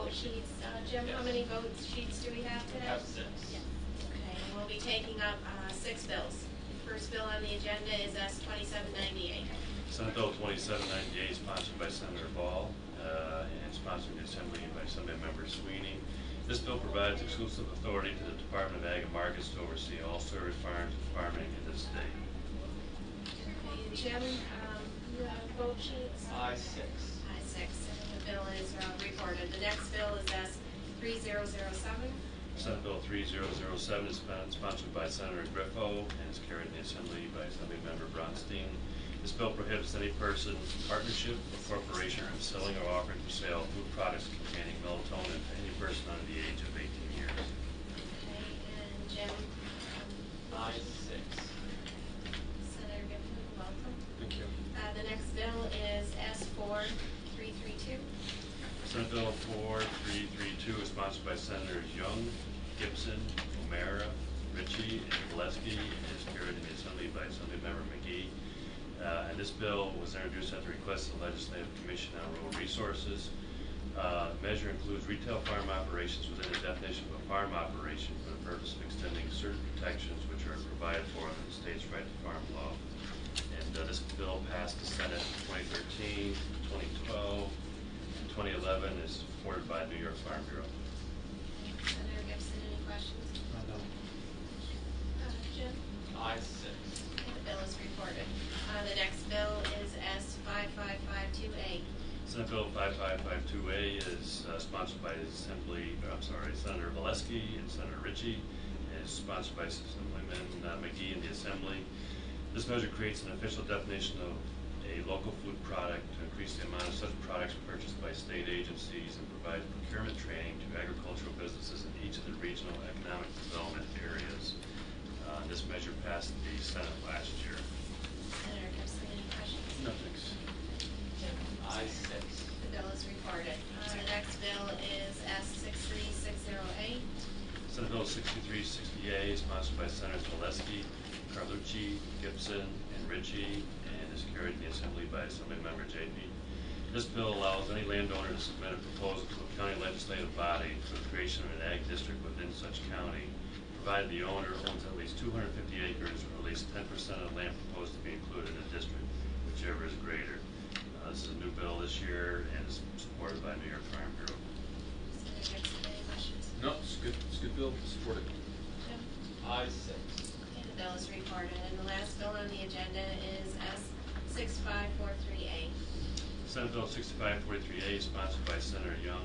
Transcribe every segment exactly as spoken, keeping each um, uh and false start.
vote sheets. Uh, Jim, Yes. how many vote sheets do we have today? We have six. Yeah. Okay, and we'll be taking up uh, six bills. First bill on the agenda is S twenty-seven ninety-eight. Senate Bill twenty-seven ninety-eight, sponsored by Senator Ball, uh, and sponsored in the Assembly by Assemblymember Sweeney. This bill provides exclusive authority to the Department of Ag and Markets to oversee all service farms and farming in the state. Okay, and Jim, um, you have vote sheets? I six. I six, and the bill is uh, reported. The next bill is S three zero zero seven. Senate Bill three zero zero seven is sponsored by Senator Griffo and is carried in the Assembly by Assemblymember Bronstein. This bill prohibits any person, partnership, or corporation from selling or offering for sale food products containing melatonin to any person under the age of eighteen years. Okay, and Jim? um, I six. Senator Gifford, welcome. Thank you. Uh, the next bill is S four three three two. Senate Bill four three three two is sponsored by Senators Young, Gibson, O'Mara, Ritchie, and Valesky, and is carried in the Assembly by Assemblymember McGee. Uh, and this bill was introduced at the request of the Legislative Commission on Rural Resources. Uh, the measure includes retail farm operations within the definition of a farm operation for the purpose of extending certain protections which are provided for under the state's right to farm law. And uh, this bill passed the Senate in twenty thirteen, twenty twelve, and twenty eleven, is supported by the New York Farm Bureau. Senator Gibson, any questions? No. Uh, Jim? I six. Okay, the bill is reported. Uh, the next bill is S five five five two A. Senate Bill five five five two A is uh, sponsored by Assembly, uh, I'm sorry, Senator Valesky and Senator Ritchie, and is sponsored by Assemblyman uh, McGee in the Assembly. This measure creates an official definition of a local food product to increase the amount of such products purchased by state agencies and provide procurement training to agricultural businesses in each of the regional economic development areas. Uh, this measure passed the Senate last year. Senator Gibson, any questions? No, thanks. Jim? I six. The bill is reported. Uh, the next bill is S six three six zero eight. Senate Bill sixty-three sixty A is sponsored by Senators Valesky, Carlucci, Gibson, and Ritchie, and is carried in the Assembly by Assemblymember J P. This bill allows any landowner to submit a proposal to a county legislative body for the creation of an ag district within such county, provided the owner owns at least two hundred fifty acres or at least ten percent of the land proposed to be included in the district, whichever is greater. Uh, this is a new bill this year and is supported by New York Farm Bureau. Senator Gibson, any questions? No, it's good. It's a good bill. Support it. Jim? I six. Okay, the bill is reported. And the last bill on the agenda is S six five four three A. Senate Bill sixty-five forty-three A is sponsored by Senator Young,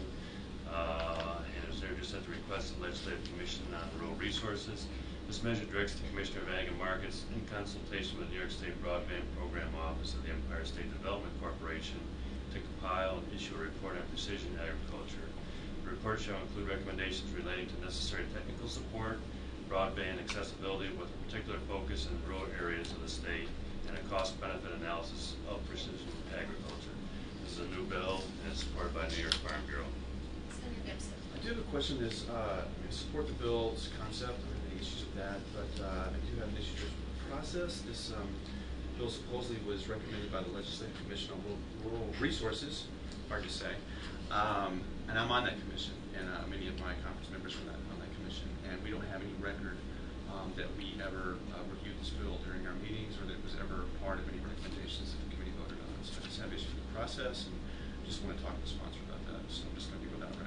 uh, and is introduced at the request of the Legislative Commission on Rural Resources. This measure directs the Commissioner of Ag and Markets, in consultation with the New York State Broadband Program Office of the Empire State Development Corporation, to compile and issue a report on precision agriculture. The report shall include recommendations relating to necessary technical support, broadband accessibility with a particular focus in rural areas of the state, and a cost-benefit analysis of precision agriculture. This is a new bill and is supported by New York Farm Bureau. Senator Gibson. I do have a question. Is uh, I support the bill's concept. I don't have any issues with that, but uh, I do have an issue just with the process. This um, bill supposedly was recommended by the Legislative Commission on Rural, Rural Resources. Hard to say. Um, and I'm on that commission, and uh, many of my conference members are on that, on that commission, and we don't have any record um, that we ever uh, reviewed this bill during our meetings, or that it was ever part of any recommendations that the committee voted on. So I just have issues with the process, and just want to talk to the sponsor about that. So I'm just going to be without rec.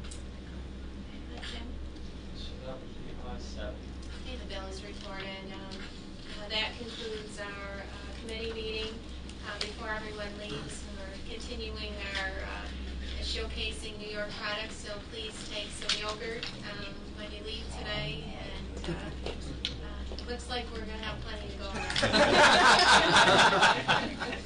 Uh, Jim? So that would be I seven. Okay, the bill is reported. Um, uh, that concludes our uh, committee meeting. Uh, before everyone leaves, we're continuing our uh, showcasing New York products, so please take some yogurt um, when you leave today. And uh, uh, looks like we're going to have plenty to go around.